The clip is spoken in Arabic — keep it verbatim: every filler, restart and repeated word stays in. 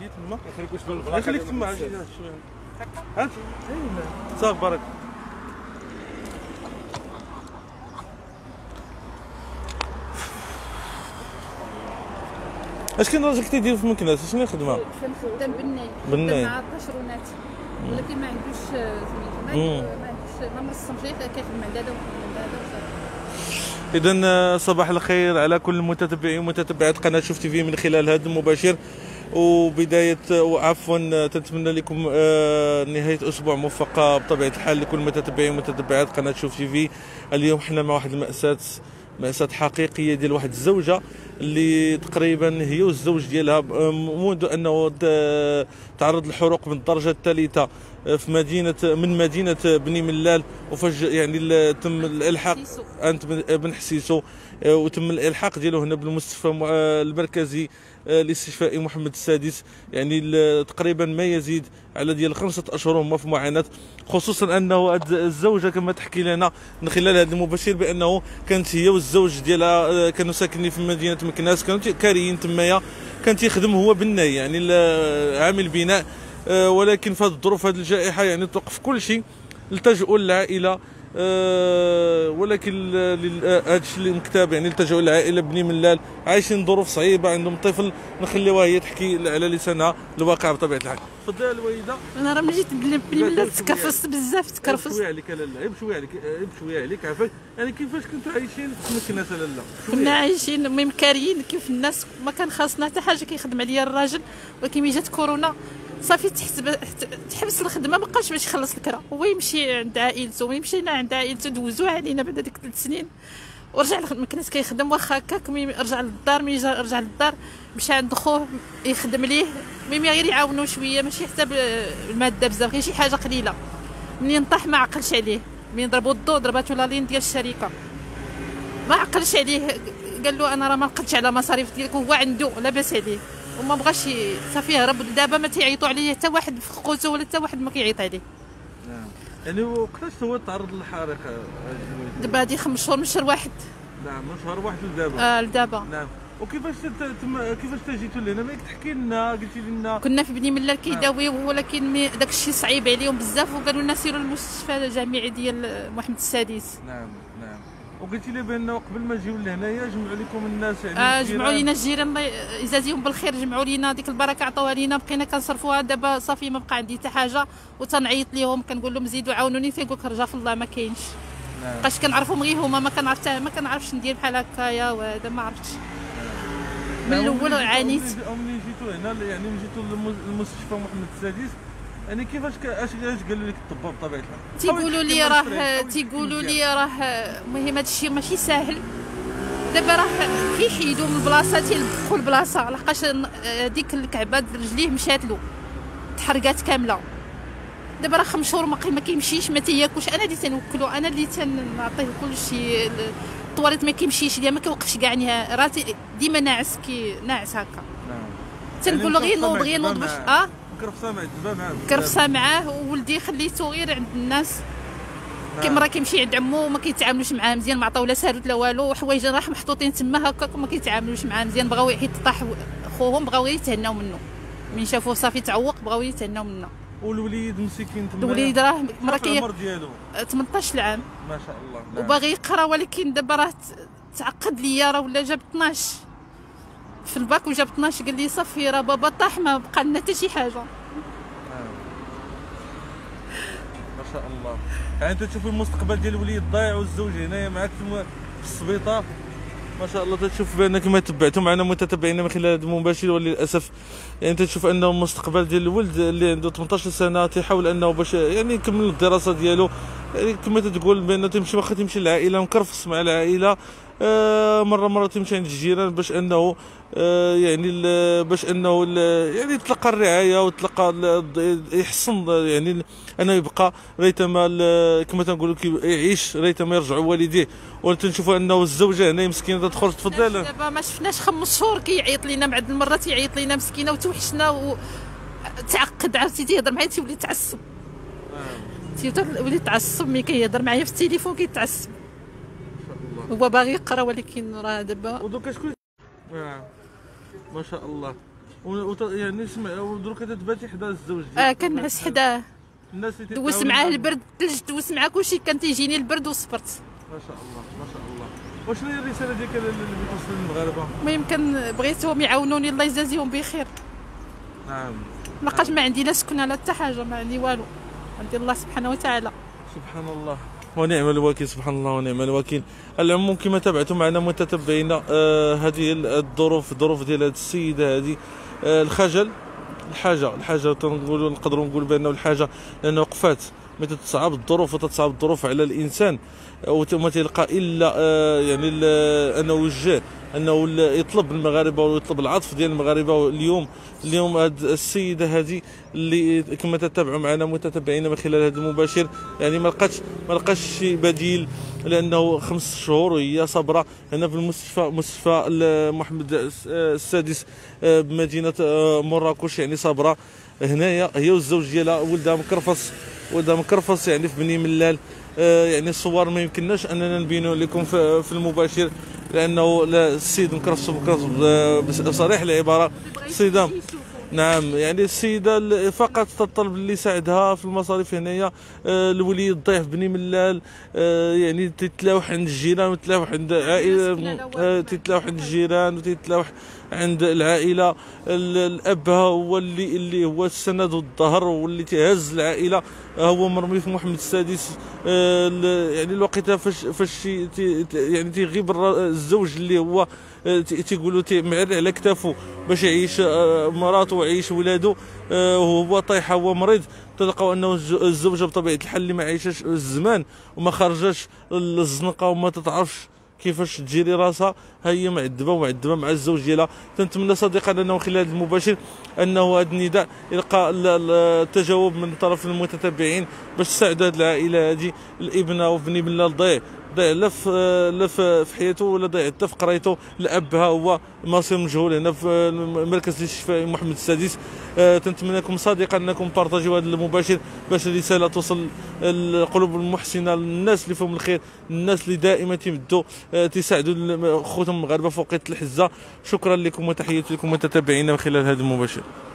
تجي تما يخليك واش بالبلاصه يخليك تما عاد شويه هات صافي بارك. اش كاين راجل كيدير في المكناس؟ شنو خدمه؟ خدام بناي بناي مع الطشرونات ولكن ما عندوش سميتو ما عندوش ما مرسمش غير كيخدم عند هذا وعند هذا. اذا صباح الخير على كل المتتبعين ومتتبعات قناه شوف تي في من خلال هذا المباشر، وبدايه وعفوا تنتمنى لكم نهايه اسبوع موفقه بطبيعه الحال لكل المتتبعين ومتتبعات قناه شوف تي في. اليوم حنا مع واحد المأساة مأساة حقيقيه ديال واحد الزوجه اللي تقريبا هي والزوج ديالها منذ انه تعرض للحروق من الدرجه الثالثه في مدينه من مدينه بني ملال، وفج يعني تم الالحاق انت بن حسيسو، وتم الالحاق ديالو هنا بالمستشفى المركزي الاستشفائي محمد السادس. يعني تقريبا ما يزيد على ديال خمسه اشهر هما في معاناه، خصوصا انه الزوجه كما تحكي لنا من خلال هذا المباشر بانه كانت هي والزوج ديالها كانوا ساكنين في مدينه مكناس، كانوا كاريين تمايا، كان تيخدم هو بالناي يعني عامل بناء، ولكن في هذه الظروف هذه الجائحه يعني توقف كل شيء، التجؤوا للعائله. أه ولكن هذا الشيء اللي مكتاب يعني التجؤوا للعائله بني ملال، عايشين ظروف صعيبه، عندهم طفل، نخليوها هي تحكي على لسانها الواقع بطبيعه الحال. تفضلي الوالده. انا راه ملي جيت بني ملال تكرفست بزاف تكرفست. بشويه عليك لالا، بشويه عليك بشويه عليك عافاك. يعني كيفاش كنتوا عايشين في مكناس لالا؟ كنا عايشين المهم كاريين كيف الناس، ما كان خاصنا حتى حاجه، كيخدم عليا الراجل، ولكن ملي جات كورونا صافي تحسب تحبس الخدمه، ما بقاش باش يخلص الكرا، هو يمشي عند عائلته، ملي مشينا عند عائلته دوزوه علينا بعد هذيك ثلاث سنين، ورجع المكناس كيخدم واخا هكاك. ملي رجع للدار ملي رجع للدار مشى عند خوه يخدم ليه، ملي غير يعاونوا شويه ماشي حتى بالماده بزاف، غير شي حاجه قليله. منين طاح ما عقلش عليه، منين ضربوا الضو ضرباتو لا لين ديال الشركه، ما عقلش عليه، قال له انا راه ما نقدش على مصاريف ديالك، وهو عنده لاباس عليه وما بغاش صافي هرب. دابا ما تيعيطوا عليه حتى واحد في خوته ولا حتى واحد ما كيعيط عليه. نعم. يعني وقتاش هو تعرض للحريق؟ دابا هادي خمس شهور من شهر واحد. نعم من شهر واحد لدابا. اه لدابا. نعم. وكيفاش تم كيفاش جيتوا لهنا؟ مالك تحكي لنا، قلتي لنا كنا في بني ملال كيداويو، ولكن داك الشيء صعيب عليهم بزاف، وقالوا لنا سيروا للمستشفى الجامعي ديال محمد السادس. نعم نعم. وقلتي لي بانه قبل ما تجيو لهنايا جمعوا لكم الناس يعني اه جمعوا لينا الجيران الله يجازيهم بالخير، جمعوا لينا ديك البركه عطوها لينا، بقينا كنصرفوها. دابا صافي ما بقى عندي حتى حاجه، وتنعيط ليهم كنقول لهم زيدوا عاونوني، تيقول لك رجا في الله ما كاينش. نعم. بقاش كنعرفهم غير هما، ما كنعرف ما كنعرفش ندير بحال هكايا، وهذا ما عرفتش من الاول عانيت. ملي جيتوا هنا يعني ملي جيتوا للمستشفى محمد السادس، يعني كيفاش اش قالوا لك الطباب بطبيعه الحال؟ تيقولوا لي راه تيقولوا لي راه المهم هذا الشيء ماشي ساهل. دابا راه كيحيدوا من البلاصه تيلبخوا البلاصه، لحقاش هذيك الكعبه رجليه مشات له تحرقات كامله. دابا راه خمس شهور ما كيمشيش ما تياكلش، انا اللي تنوكلو، انا اللي تنعطيه كل شيء. الطواليت ما كيمشيش ليا، ما كيوقفش كاع نهار، راه ديما ناعس كي ناعس هكا. نعم. تنقول له غير نوض غير نوض باش اه كرفصه معاه دابا معاه كرفصه معاه. وولدي خليته غير عند الناس. نعم. كيمرا كيمشي عند عمو وما كيتعاملوش معاه مزيان، ما عطاو لا ساروت لا والو، وحوايج راه محطوطين تما هكاك وما كيتعاملوش معاه مزيان. بغاو يحيد طاح خوهم، بغاو غير يتهناو منه، من شافوه صافي تعوق بغاو يتهناو منه. والوليد مسكين تما؟ الوليد راه مرا كي العمر ديالو ثمنطاش عام ما شاء الله. نعم. وباغي يقرا، ولكن دابا راه تعقد ليا، راه ولا جاب اثناش في الباك وجاب اثناش، قال لي صافي راه بابا طاح ما بقى لنا حتى شي حاجه. ما شاء الله. يعني انت تشوفي المستقبل ديال الوليد ضايع، والزوج هنايا معك في السبيطار، ما شاء الله. تشوف بان كما تبعتوا معنا متتبعين من خلال هذا المباشر، وللاسف يعني تشوف انه المستقبل ديال الولد اللي عنده ثمنطاش سنه تيحاول انه باش يعني يكمل الدراسه ديالو، يعني كما تقول بانه تمشي واخا تمشي للعائله مكرفص مع العائله، آه مره مره تمشي عند الجيران باش انه آه يعني باش انه يعني تلقى الرعايه وتلقى يحسن يعني انه يبقى ريتما كما تنقولوا يعيش ريتما يرجعوا والديه. وتنشوفوا انه الزوجه هنا مسكينه تخرج. تفضل. دابا ما شفناش خمس شهور كيعيط لينا، بعد المره تيعيط لينا مسكينه، وتوحشنا وتعقد، عرفتي تيهضر معايا تيولي يتعصب. تيولي يتعصب ملي كيهضر معايا في التليفون كيتعصب. هو باغي يقرا ولكن راه دابا. ودوكا شكون؟ آه. ما شاء الله. و- وت- يعني سمع ودروك تتباتي حدا الزوج ديالك. اه كنعس حداه، الناس اللي دوزت تتعاون معاه معاهم. البرد، الثلج دوزت معاه كلشي، كان تيجيني البرد وصبرت. ما شاء الله ما شاء الله. وشنو هي الرساله ديالك اللي توصل للمغاربه؟ المهم كان بغيتهم يعاونوني، الله يجازيهم بخير. نعم. لقاش ما عندي لا سكنه لا حتى حاجه، ما عندي والو، عندي الله سبحانه وتعالى. سبحان الله ونعم الوكيل، سبحان الله ونعم الوكيل. على العموم كما تابعتم معنا متتبعين آه هذه الظروف، الظروف ديال هذه السيده هذه، آه الخجل، الحاجه الحاجه تنقولوا نقدروا نقول بانه الحاجه، لانه وقفات متى تصعب الظروف وتتصعب الظروف على الانسان وما تلقى الا آه يعني انه وجه انه يطلب المغاربه ويطلب العطف ديال المغاربه. اليوم اليوم هاد السيده هذه اللي كما تتابعوا معنا متتبعين من خلال هذا المباشر، يعني ما لقاتش ما لقاش شي بديل، لانه خمس شهور وهي صابره هنا في المستشفى، مستشفى محمد السادس بمدينه مراكش، يعني صابره هنايا هي والزوج ديالها، ولدها مكرفص، ولدها مكرفص يعني في بني ملال. آه يعني الصور ما يمكنناش اننا نبينوا لكم في, في المباشر، لانه السيد مكرفص مكرفص بصريح العباره. السيده نعم يعني السيده فقط تطلب اللي يساعدها في المصاريف هنايا. آه الولي الضيف بني ملال، آه يعني تتلاوح عند الجيران وتتلاوح عند عائله، آه تتلاوح عند الجيران وتتلاوح عند العائله. الاب هو اللي اللي هو السند والظهر واللي تيهز العائله، هو مرمي في محمد السادس. آه يعني الوقيته فاش فاش يعني تيغيب الزوج اللي هو تيقولوا معري على كتافه باش يعيش مراته ويعيش ولادو، وهو طايح هو مريض. تلقاو انه الزوجه بطبيعه الحال اللي ما عايشاش الزمان وما خرجاش للزنقه وما تتعرفش كيفاش تجيري راسها، هي معذبه ومعذبه مع الزوج ديالها. تنتمنى صديقنا انه خلال هذا المباشر انه هذا النداء يلقى التجاوب من طرف المتتبعين باش تساعدوا هذه العائله هذه. الابنه وبني ملال ضيع ضيع لا في لا في حياته ولا ضيع حتى في قرايته. الاب ها هو مصير مجهول هنا في مركز الاستشفاء محمد السادس. آه تنتمنى لكم صادقا انكم بارطاجيو هذا المباشر باش الرساله توصل القلوب المحسنه للناس اللي فيهم الخير، الناس اللي دائما تيمدوا آه تساعدوا خوتهم المغاربه في وقت الحزه. شكرا لكم وتحياتي لكم متتابعين من خلال هذا المباشر.